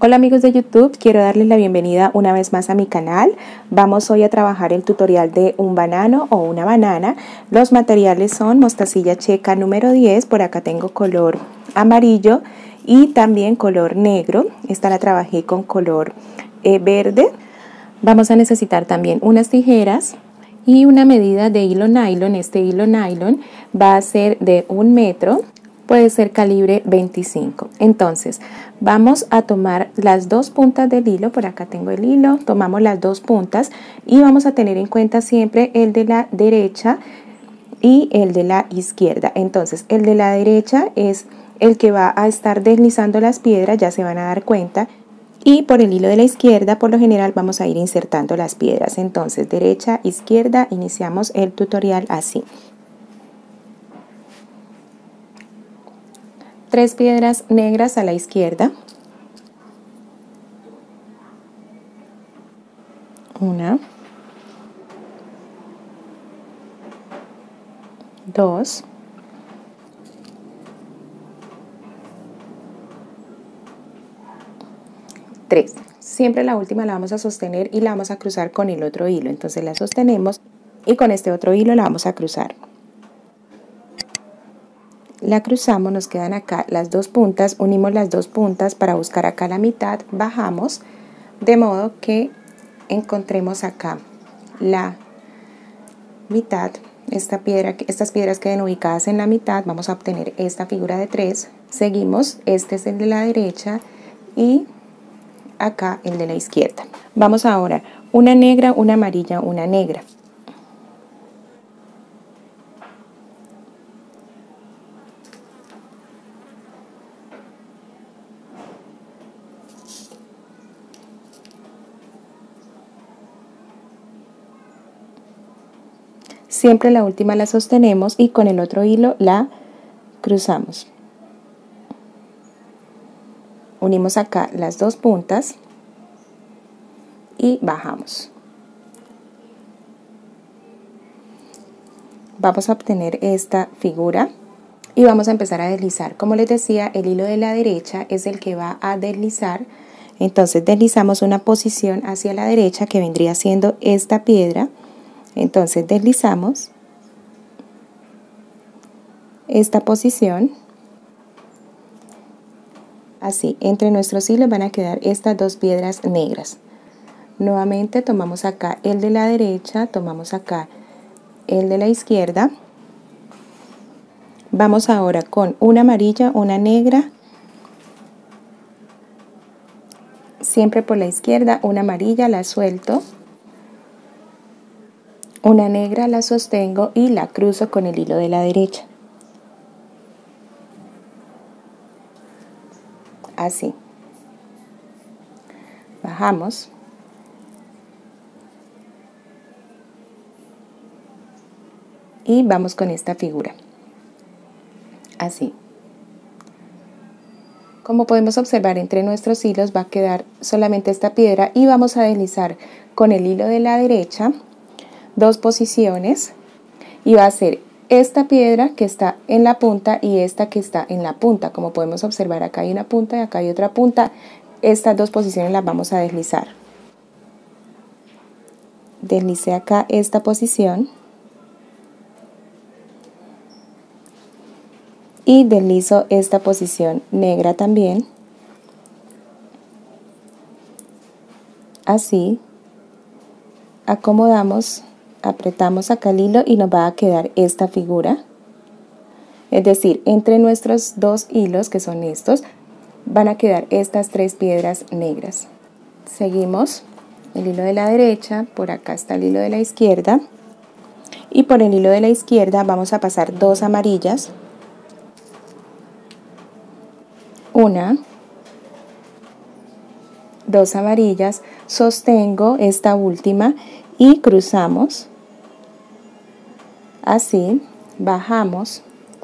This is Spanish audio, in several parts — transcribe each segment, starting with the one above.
Hola amigos de YouTube, quiero darles la bienvenida una vez más a mi canal. Vamos hoy a trabajar el tutorial de un banano o una banana. Los materiales son mostacilla checa número 10, por acá tengo color amarillo y también color negro. Esta la trabajé con color verde. Vamos a necesitar también unas tijeras y una medida de hilo nylon. Este hilo nylon va a ser de 1 metro. Puede ser calibre 25. Entonces vamos a tomar las dos puntas del hilo. Por acá tengo el hilo, tomamos las dos puntas y vamos a tener en cuenta siempre el de la derecha y el de la izquierda. Entonces el de la derecha es el que va a estar deslizando las piedras, ya se van a dar cuenta, y por el hilo de la izquierda por lo general vamos a ir insertando las piedras. Entonces derecha, izquierda, iniciamos el tutorial así. 3 piedras negras a la izquierda, 1, 2, 3. Siempre la última la vamos a sostener y la vamos a cruzar con el otro hilo. Entonces la sostenemos y con este otro hilo la vamos a cruzar. La cruzamos, nos quedan acá las dos puntas, unimos las dos puntas para buscar acá la mitad, bajamos de modo que encontremos acá la mitad. Estas piedras queden ubicadas en la mitad. Vamos a obtener esta figura de 3. Seguimos, este es el de la derecha y acá el de la izquierda. Vamos ahora, una negra, una amarilla, una negra. Siempre la última la sostenemos y con el otro hilo la cruzamos. Unimos acá las dos puntas y bajamos. Vamos a obtener esta figura y vamos a empezar a deslizar. Como les decía, el hilo de la derecha es el que va a deslizar. Entonces deslizamos una posición hacia la derecha que vendría siendo esta piedra. Entonces deslizamos esta posición, así, entre nuestros hilos van a quedar estas dos piedras negras. Nuevamente tomamos acá el de la derecha, tomamos acá el de la izquierda. Vamos ahora con una amarilla, una negra, siempre por la izquierda, una amarilla la suelto, una negra la sostengo y la cruzo con el hilo de la derecha. Así. Bajamos. Y vamos con esta figura. Así. Como podemos observar, entre nuestros hilos va a quedar solamente esta piedra y vamos a deslizar con el hilo de la derecha dos posiciones y va a ser esta piedra que está en la punta y esta que está en la punta. Como podemos observar, acá hay una punta y acá hay otra punta. Estas dos posiciones las vamos a deslizar. Deslicé acá esta posición y deslizo esta posición negra también, así. Acomodamos, apretamos acá el hilo y nos va a quedar esta figura. Es decir, entre nuestros dos hilos, que son estos, van a quedar estas 3 piedras negras. Seguimos el hilo de la derecha, por acá está el hilo de la izquierda y por el hilo de la izquierda vamos a pasar 2 amarillas, una, 2 amarillas, sostengo esta última y cruzamos, así, bajamos,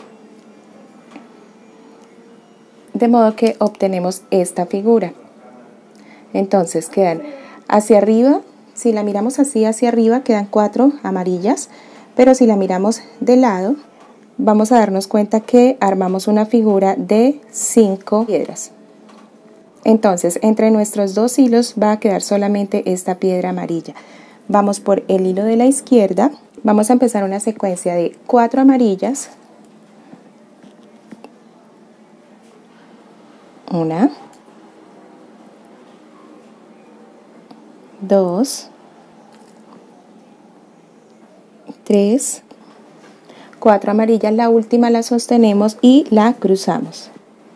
de modo que obtenemos esta figura. Entonces quedan hacia arriba, si la miramos así hacia arriba quedan 4 amarillas, pero si la miramos de lado vamos a darnos cuenta que armamos una figura de 5 piedras. Entonces, entre nuestros dos hilos va a quedar solamente esta piedra amarilla. Vamos por el hilo de la izquierda. Vamos a empezar una secuencia de 4 amarillas. 1, 2, 3, 4 amarillas. La última la sostenemos y la cruzamos.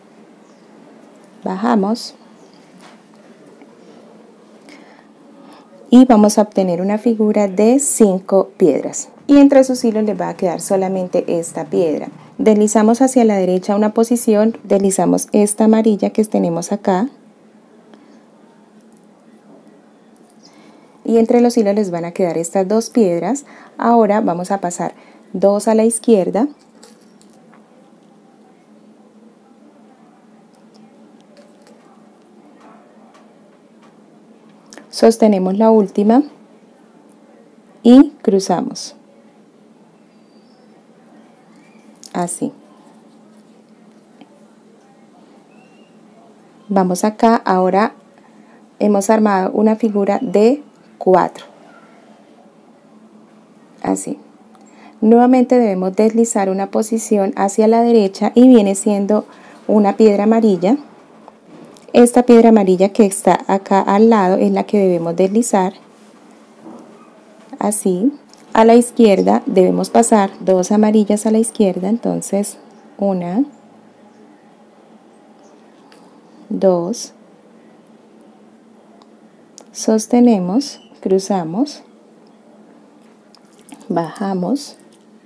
Bajamos. Y vamos a obtener una figura de 5 piedras. Y entre sus hilos les va a quedar solamente esta piedra. Deslizamos hacia la derecha una posición, deslizamos esta amarilla que tenemos acá. Y entre los hilos les van a quedar estas 2 piedras. Ahora vamos a pasar 2 a la izquierda. Sostenemos la última y cruzamos. Así. Vamos acá, ahora hemos armado una figura de 4. Así. Nuevamente debemos deslizar una posición hacia la derecha y viene siendo una piedra amarilla. Esta piedra amarilla que está acá al lado es la que debemos deslizar. Así. A la izquierda debemos pasar 2 amarillas a la izquierda, entonces 1, 2, sostenemos, cruzamos, bajamos.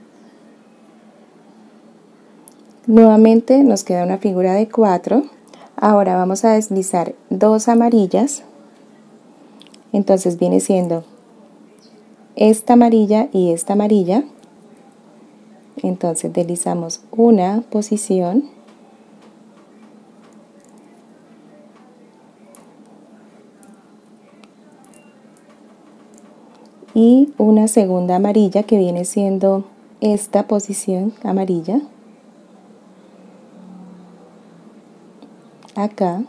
Nuevamente nos queda una figura de 4. Ahora vamos a deslizar 2 amarillas, entonces viene siendo esta amarilla y esta amarilla. Entonces deslizamos una posición y una segunda amarilla que viene siendo esta posición amarilla. Acá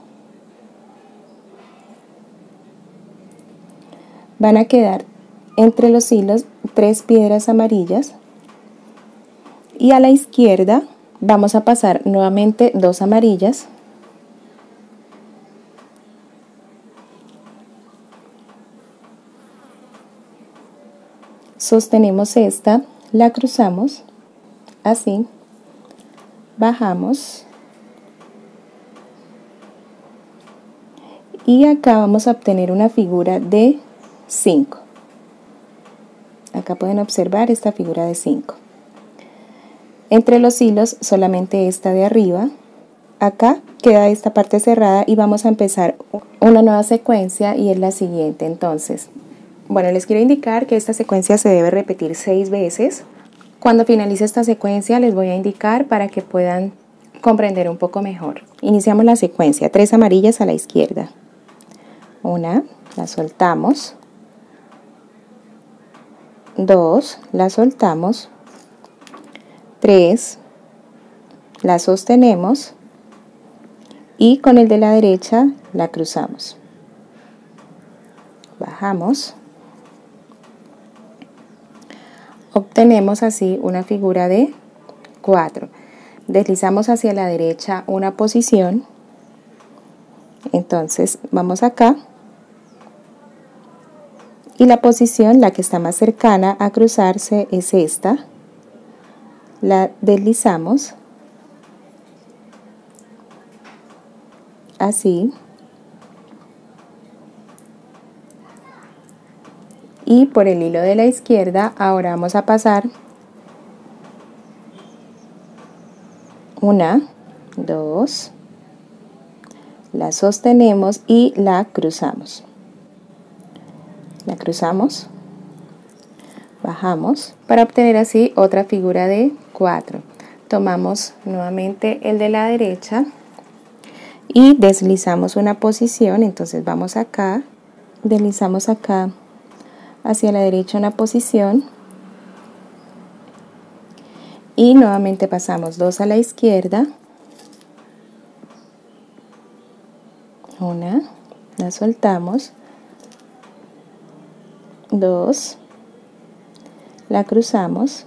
van a quedar entre los hilos 3 piedras amarillas y a la izquierda vamos a pasar nuevamente 2 amarillas, sostenemos esta, la cruzamos, así, bajamos y acá vamos a obtener una figura de 5. Acá pueden observar esta figura de 5. Entre los hilos solamente esta de arriba. Acá queda esta parte cerrada y vamos a empezar una nueva secuencia y es la siguiente. Entonces, bueno, les quiero indicar que esta secuencia se debe repetir 6 veces. Cuando finalice esta secuencia les voy a indicar para que puedan comprender un poco mejor. Iniciamos la secuencia, 3 amarillas a la izquierda. 1, la soltamos. 2, la soltamos. 3, la sostenemos y con el de la derecha la cruzamos. Bajamos. Obtenemos así una figura de 4. Deslizamos hacia la derecha una posición. Entonces vamos acá. Y la posición, la que está más cercana a cruzarse, es esta. La deslizamos. Así. Y por el hilo de la izquierda, ahora vamos a pasar 1, 2, la sostenemos y la cruzamos. La cruzamos, bajamos para obtener así otra figura de 4. Tomamos nuevamente el de la derecha y deslizamos una posición, entonces vamos acá, deslizamos acá hacia la derecha una posición y nuevamente pasamos 2 a la izquierda, Una, la soltamos. 2, la cruzamos.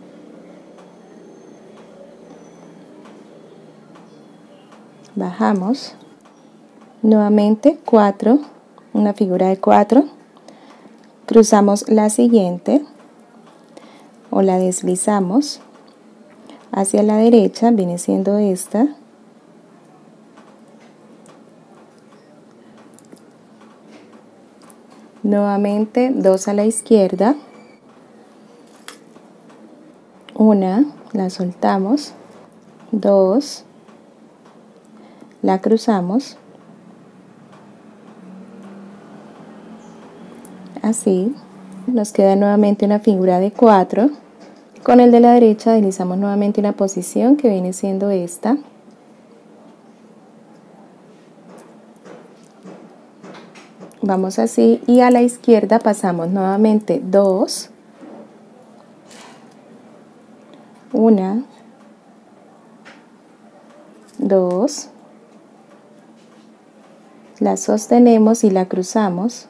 Bajamos. Nuevamente 4, una figura de 4. Cruzamos la siguiente o la deslizamos hacia la derecha, viene siendo esta. Nuevamente 2 a la izquierda. Una, la soltamos. 2, la cruzamos. Así. Nos queda nuevamente una figura de 4. Con el de la derecha deslizamos nuevamente una posición que viene siendo esta. Vamos así y a la izquierda pasamos nuevamente 2, 1, 2, la sostenemos y la cruzamos.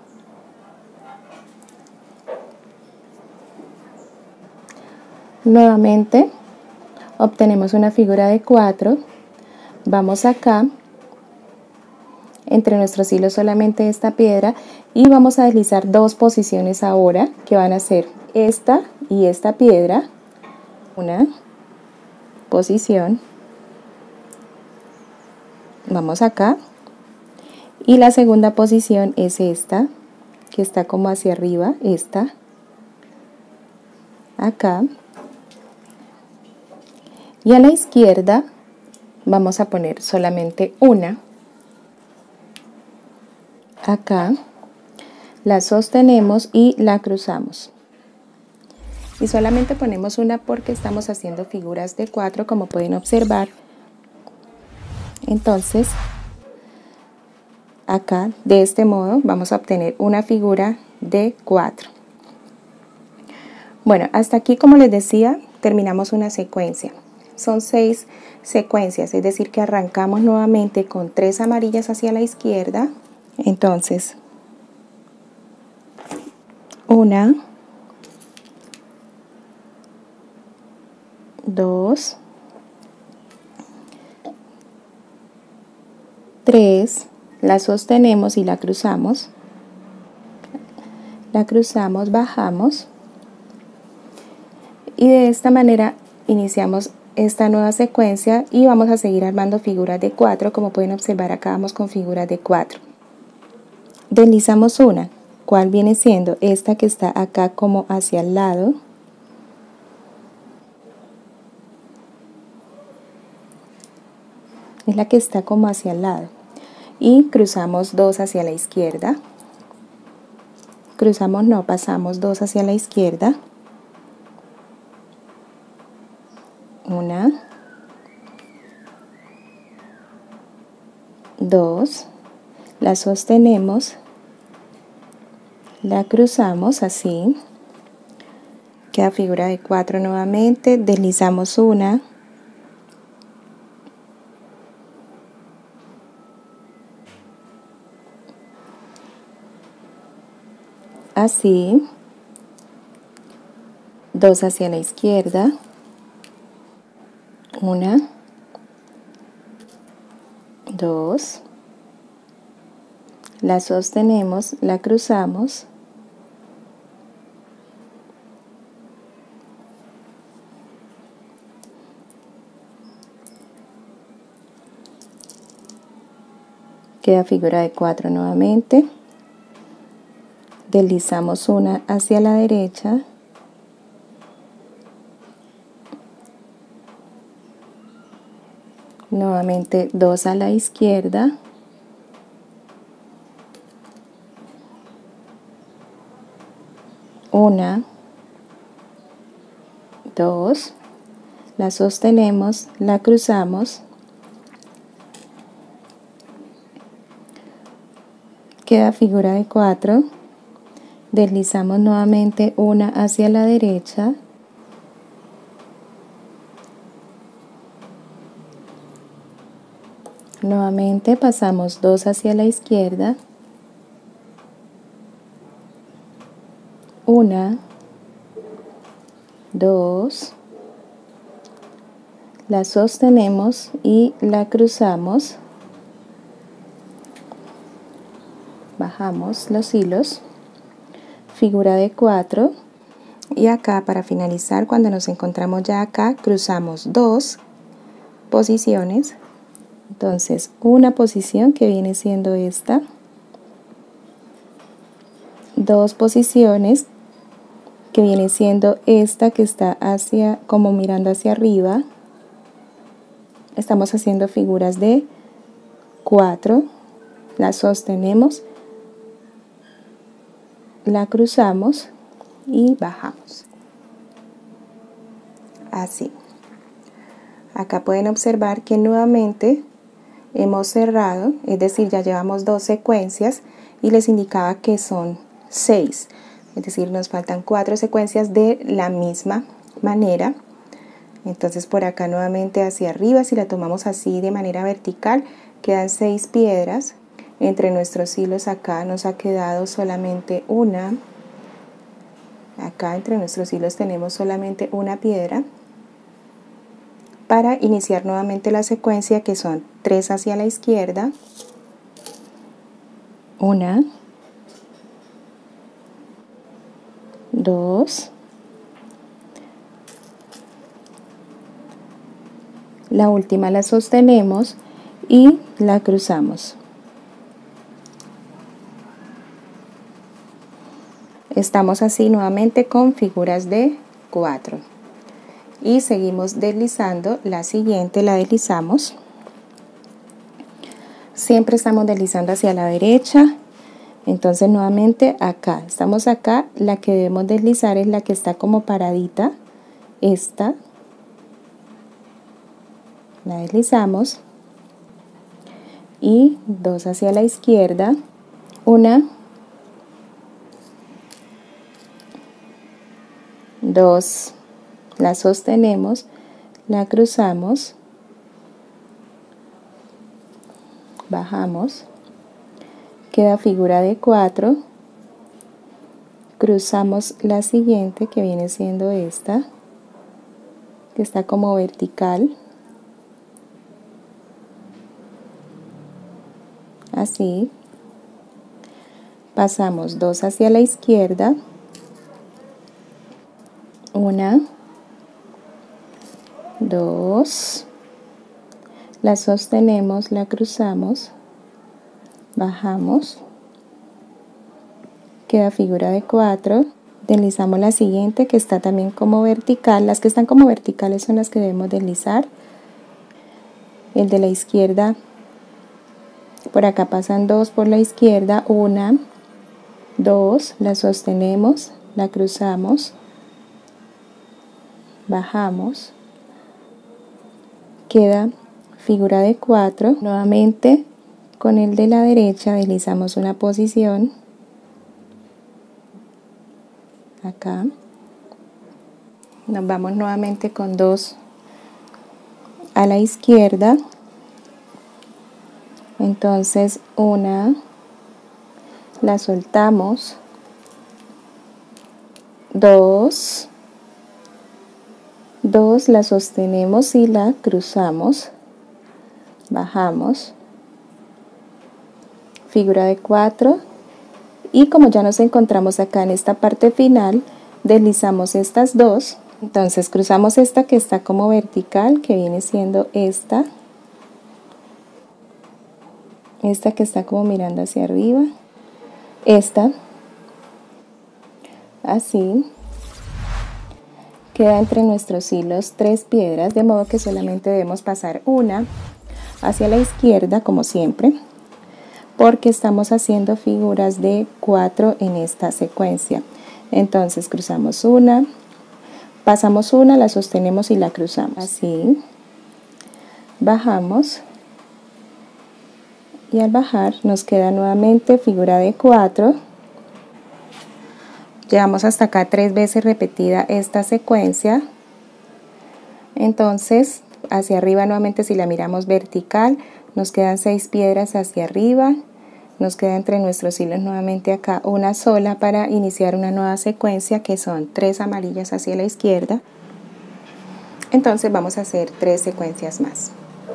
Nuevamente obtenemos una figura de 4. Vamos acá. Entre nuestros hilos solamente esta piedra y vamos a deslizar 2 posiciones ahora que van a ser esta y esta piedra. Una posición. Vamos acá. Y la segunda posición es esta, que está como hacia arriba, esta. Acá. Y a la izquierda vamos a poner solamente una. Acá. La sostenemos y la cruzamos. Y solamente ponemos una porque estamos haciendo figuras de 4, como pueden observar. Entonces, acá, de este modo, vamos a obtener una figura de 4. Bueno, hasta aquí, como les decía, terminamos una secuencia. Son 6 secuencias, es decir, que arrancamos nuevamente con 3 amarillas hacia la izquierda. Entonces, 1, 2, 3, la sostenemos y la cruzamos. La cruzamos, bajamos. Y de esta manera iniciamos esta nueva secuencia y vamos a seguir armando figuras de 4. Como pueden observar, acá vamos con figuras de 4. Deslizamos una, ¿cuál viene siendo? Esta que está acá como hacia el lado. Es la que está como hacia el lado. Y cruzamos 2 hacia la izquierda. Cruzamos, no, pasamos 2 hacia la izquierda. Una, 2, la sostenemos, la cruzamos así, queda figura de 4 nuevamente, deslizamos una, así, 2 hacia la izquierda, una, 2, la sostenemos, la cruzamos, queda figura de 4 nuevamente, deslizamos una hacia la derecha, nuevamente 2 a la izquierda, una, 2, la sostenemos, la cruzamos, queda figura de 4, deslizamos nuevamente una hacia la derecha, Nuevamente pasamos 2 hacia la izquierda, 1, 2, la sostenemos y la cruzamos, bajamos los hilos, figura de 4, y acá para finalizar, cuando nos encontramos ya acá, cruzamos 2 posiciones. Entonces una posición que viene siendo esta, 2 posiciones que viene siendo esta que está hacia, como mirando hacia arriba. Estamos haciendo figuras de 4, la sostenemos, la cruzamos y bajamos. Así. Acá pueden observar que nuevamente hemos cerrado, es decir, ya llevamos 2 secuencias y les indicaba que son 6, es decir, nos faltan 4 secuencias de la misma manera. Entonces por acá nuevamente hacia arriba, si la tomamos así de manera vertical, quedan 6 piedras. Entre nuestros hilos acá nos ha quedado solamente una. Acá entre nuestros hilos tenemos solamente una piedra. Para iniciar nuevamente la secuencia, que son 3 hacia la izquierda, 1, 2, la última la sostenemos y la cruzamos. Estamos así nuevamente con figuras de 4 y seguimos deslizando. La siguiente la deslizamos, siempre estamos deslizando hacia la derecha. Entonces nuevamente acá, estamos acá, la que debemos deslizar es la que está como paradita, esta, la deslizamos y 2 hacia la izquierda, 1, 2, la sostenemos, la cruzamos, bajamos, queda figura de 4, cruzamos la siguiente que viene siendo esta, que está como vertical, así, pasamos 2 hacia la izquierda, 1, 2, la sostenemos, la cruzamos, bajamos, queda figura de 4, deslizamos la siguiente que está también como vertical. Las que están como verticales son las que debemos deslizar. El de la izquierda, por acá pasan 2 por la izquierda, 1, 2, la sostenemos, la cruzamos, bajamos, queda figura de 4. Nuevamente con el de la derecha deslizamos una posición, acá, nos vamos nuevamente con 2 a la izquierda, entonces 1, la soltamos, 2, 2, la sostenemos y la cruzamos, bajamos, figura de 4, y como ya nos encontramos acá en esta parte final, deslizamos estas 2, entonces cruzamos esta que está como vertical, que viene siendo esta que está como mirando hacia arriba, esta, así. Queda entre nuestros hilos 3 piedras, de modo que solamente debemos pasar una hacia la izquierda, como siempre, porque estamos haciendo figuras de 4 en esta secuencia. Entonces cruzamos una, pasamos una, la sostenemos y la cruzamos, así, bajamos, y al bajar nos queda nuevamente figura de 4. Llevamos hasta acá 3 veces repetida esta secuencia. Entonces hacia arriba nuevamente, si la miramos vertical, Nos quedan 6 piedras hacia arriba. Nos queda entre nuestros hilos nuevamente acá una sola para iniciar una nueva secuencia, que son 3 amarillas hacia la izquierda. Entonces vamos a hacer 3 secuencias más.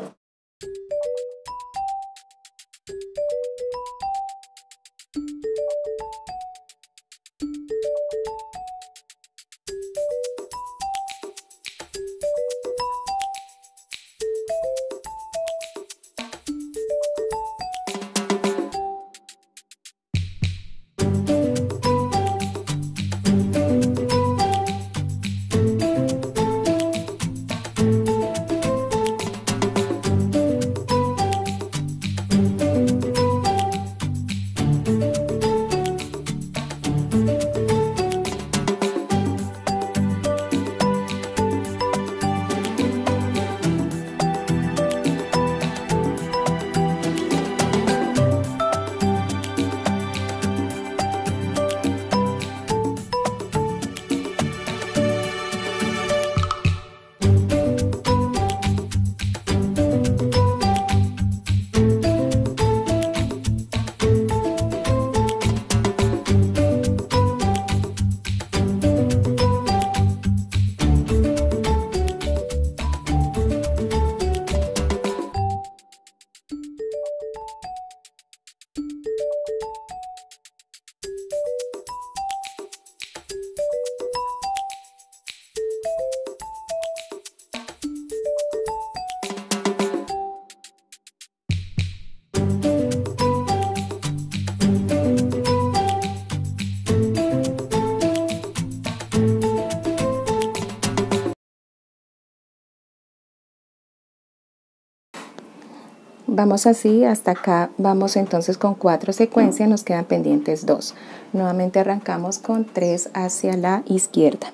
Vamos así hasta acá. Vamos entonces con 4 secuencias, nos quedan pendientes 2. Nuevamente arrancamos con 3 hacia la izquierda.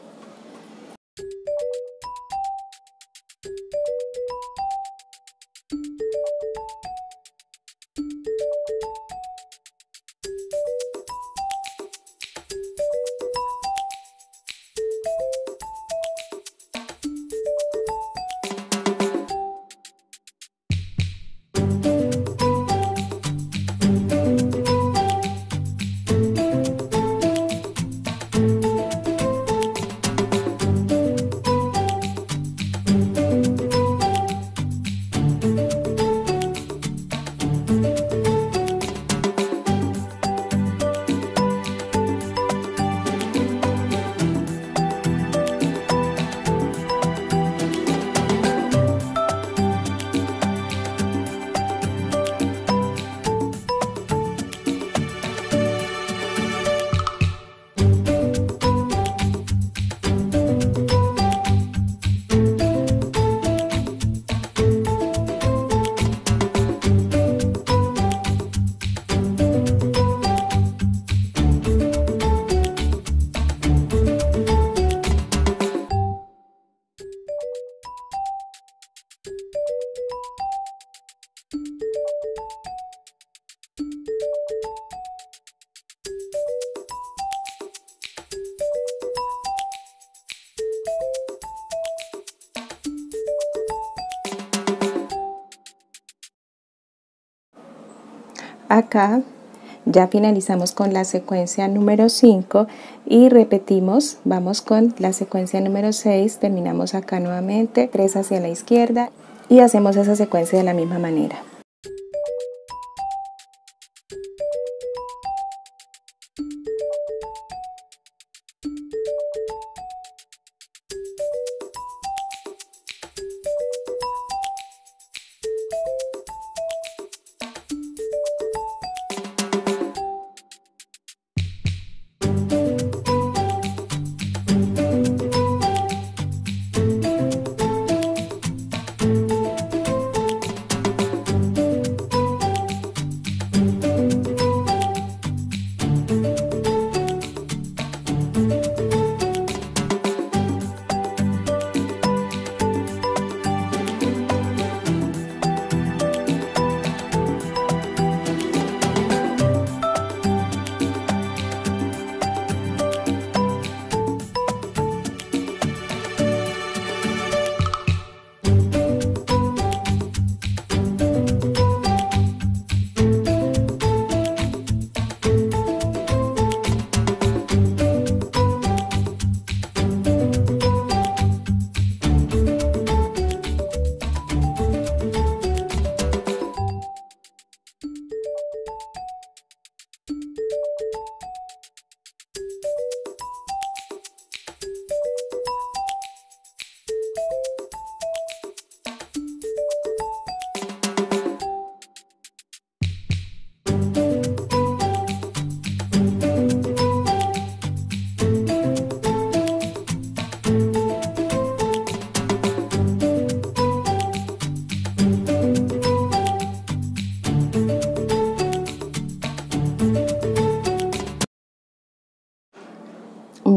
Acá ya finalizamos con la secuencia número 5 y repetimos, vamos con la secuencia número 6, terminamos acá nuevamente, 3 hacia la izquierda y hacemos esa secuencia de la misma manera.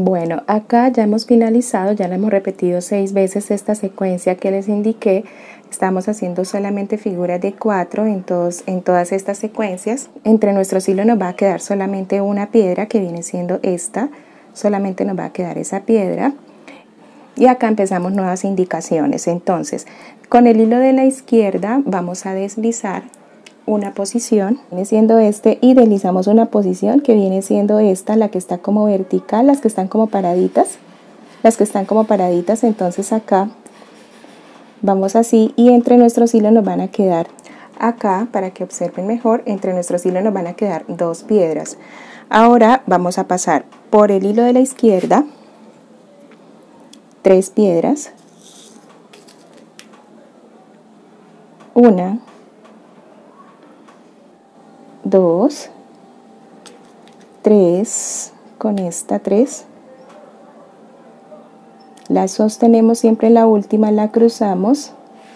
Bueno, acá ya hemos finalizado, ya la hemos repetido 6 veces esta secuencia que les indiqué. Estamos haciendo solamente figuras de 4 en todas estas secuencias. Entre nuestros hilos nos va a quedar solamente una piedra, que viene siendo esta. Solamente nos va a quedar esa piedra. Y acá empezamos nuevas indicaciones. Entonces, con el hilo de la izquierda vamos a deslizar una posición, viene siendo este, y deslizamos una posición que viene siendo esta, la que está como vertical, las que están como paraditas, entonces acá vamos así, y entre nuestros hilos nos van a quedar acá, para que observen mejor, entre nuestros hilos nos van a quedar 2 piedras. Ahora vamos a pasar por el hilo de la izquierda 3 piedras, 1, 2, 3, con esta 3, la sostenemos siempre, la última la cruzamos,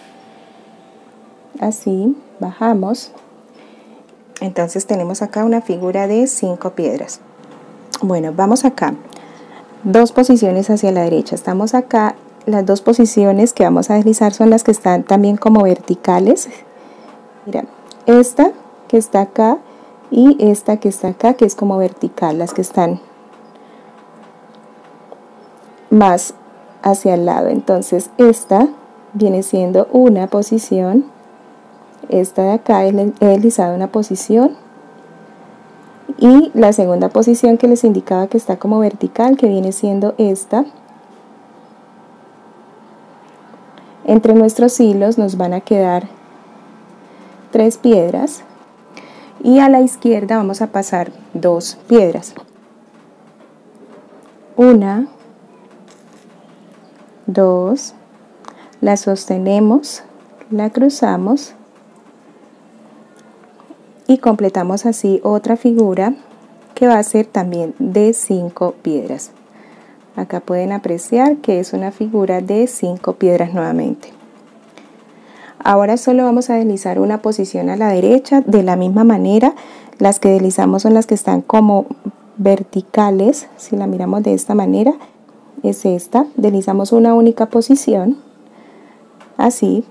así, bajamos, entonces tenemos acá una figura de 5 piedras. Bueno, vamos acá, 2 posiciones hacia la derecha, estamos acá, las 2 posiciones que vamos a deslizar son las que están también como verticales. Mira, esta que está acá y esta que está acá, que es como vertical, las que están más hacia el lado. Entonces esta viene siendo una posición, esta de acá he deslizado una posición, y la segunda posición que les indicaba que está como vertical, que viene siendo esta. Entre nuestros hilos nos van a quedar 3 piedras, y a la izquierda vamos a pasar 2 piedras, 1, 2, la sostenemos, la cruzamos y completamos así otra figura que va a ser también de 5 piedras. Acá pueden apreciar que es una figura de 5 piedras nuevamente. Ahora solo vamos a deslizar una posición a la derecha. De la misma manera, las que deslizamos son las que están como verticales. Si la miramos de esta manera, es esta. Deslizamos una única posición, así.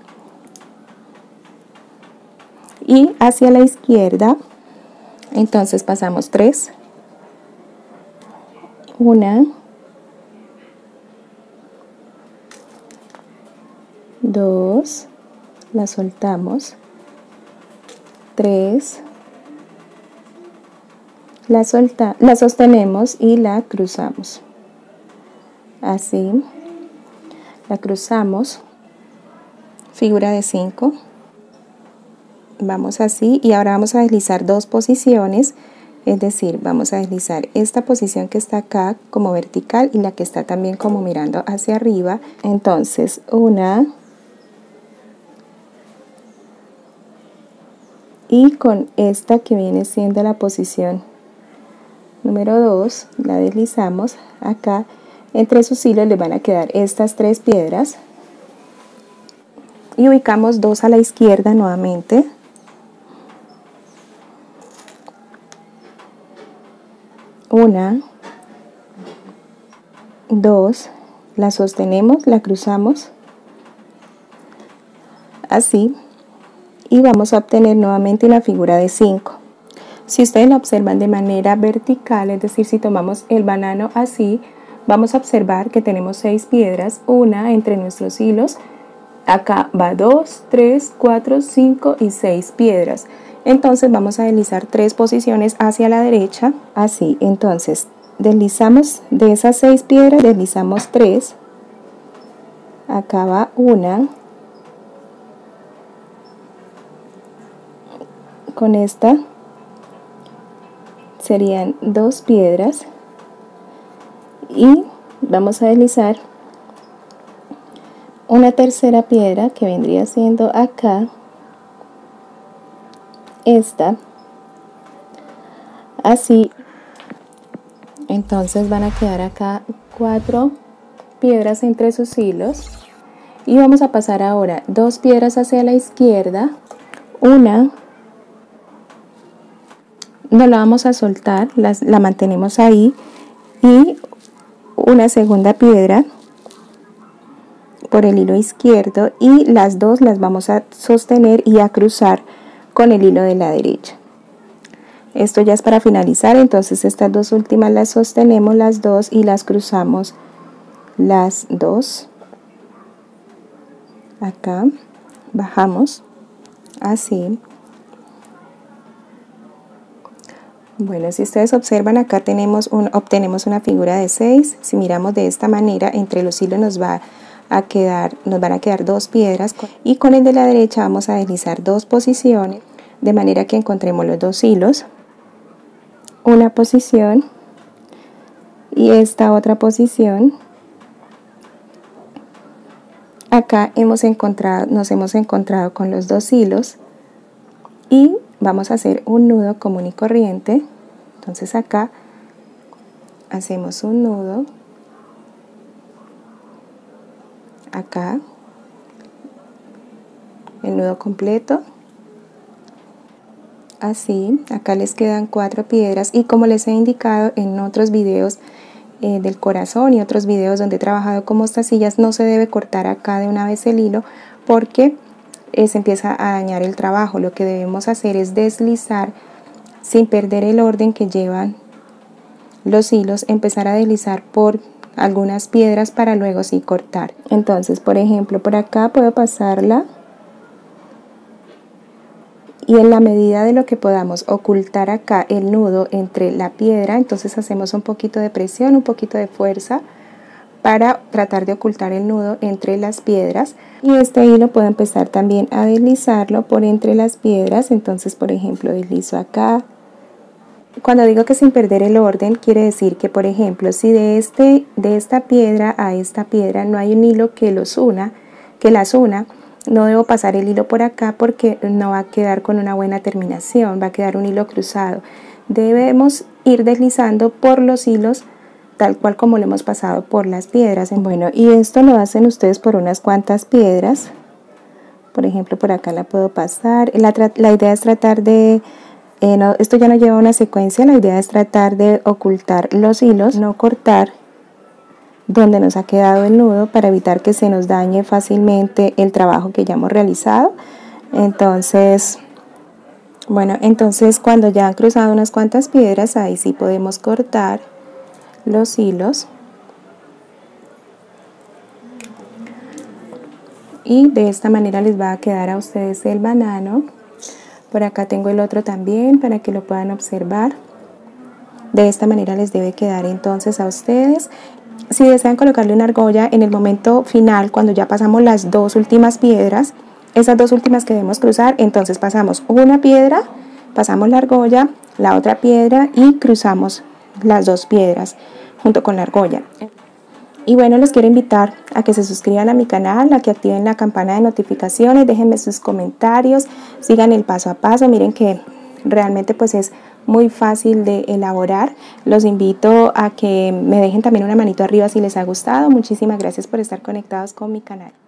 Y hacia la izquierda, entonces pasamos 3. 1, 2, la soltamos, 3, la sostenemos y la cruzamos, así, la cruzamos, figura de 5, vamos así, y ahora vamos a deslizar 2 posiciones, es decir, vamos a deslizar esta posición que está acá como vertical y la que está también como mirando hacia arriba. Entonces 1, y con esta que viene siendo la posición número 2, la deslizamos acá. Entre sus hilos les van a quedar estas 3 piedras, y ubicamos 2 a la izquierda nuevamente, 1, 2, la sostenemos, la cruzamos, así, y vamos a obtener nuevamente una figura de 5. Si ustedes la observan de manera vertical, es decir, si tomamos el banano así, vamos a observar que tenemos 6 piedras, una entre nuestros hilos, acá va 2, 3, 4, 5 y 6 piedras. Entonces vamos a deslizar 3 posiciones hacia la derecha, así. Entonces deslizamos de esas 6 piedras, deslizamos 3, acá va una, con esta serían 2 piedras, y vamos a deslizar una tercera piedra que vendría siendo acá, esta, así. Entonces van a quedar acá 4 piedras entre sus hilos, y vamos a pasar ahora 2 piedras hacia la izquierda, una, no la vamos a soltar, la mantenemos ahí, y una segunda piedra por el hilo izquierdo y las dos las vamos a sostener y a cruzar con el hilo de la derecha. Esto ya es para finalizar, entonces estas dos últimas las sostenemos las dos y las cruzamos las dos. Acá bajamos así. Bueno, si ustedes observan, acá obtenemos una figura de 6. Si miramos de esta manera, entre los hilos nos van a quedar dos piedras, y con el de la derecha vamos a deslizar dos posiciones de manera que encontremos los dos hilos, una posición y esta otra posición. Acá nos hemos encontrado con los dos hilos y vamos a hacer un nudo común y corriente. Entonces acá hacemos un nudo, acá el nudo completo, así. Acá les quedan 4 piedras y como les he indicado en otros videos del corazón y otros videos donde he trabajado con mostacillas, no se debe cortar acá de una vez el hilo porque se empieza a dañar el trabajo. Lo que debemos hacer es deslizar sin perder el orden que llevan los hilos, empezar a deslizar por algunas piedras para luego sí cortar. Entonces, por ejemplo, por acá puedo pasarla y en la medida de lo que podamos ocultar acá el nudo entre la piedra, entonces hacemos un poquito de presión, un poquito de fuerza para tratar de ocultar el nudo entre las piedras. Y este hilo puedo empezar también a deslizarlo por entre las piedras. Entonces, por ejemplo, deslizo acá. Cuando digo que sin perder el orden, quiere decir que, por ejemplo, si de esta piedra a esta piedra no hay un hilo que las una, no debo pasar el hilo por acá porque no va a quedar con una buena terminación, va a quedar un hilo cruzado. Debemos ir deslizando por los hilos tal cual como lo hemos pasado por las piedras. Bueno, y esto lo hacen ustedes por unas cuantas piedras. Por ejemplo, por acá la puedo pasar. La idea es tratar de, esto ya no lleva una secuencia, la idea es tratar de ocultar los hilos, no cortar donde nos ha quedado el nudo para evitar que se nos dañe fácilmente el trabajo que ya hemos realizado. Entonces, bueno, cuando ya han cruzado unas cuantas piedras, ahí sí podemos cortar los hilos y de esta manera les va a quedar a ustedes el banano. Por acá tengo el otro también para que lo puedan observar. De esta manera les debe quedar entonces a ustedes. Si desean colocarle una argolla en el momento final, cuando ya pasamos las dos últimas piedras, esas dos últimas que debemos cruzar, entonces pasamos una piedra, pasamos la argolla, la otra piedra y cruzamos las dos piedras junto con la argolla. Y bueno, los quiero invitar a que se suscriban a mi canal, a que activen la campana de notificaciones, déjenme sus comentarios, sigan el paso a paso. Miren que realmente pues es muy fácil de elaborar. Los invito a que me dejen también una manito arriba si les ha gustado. Muchísimas gracias por estar conectados con mi canal.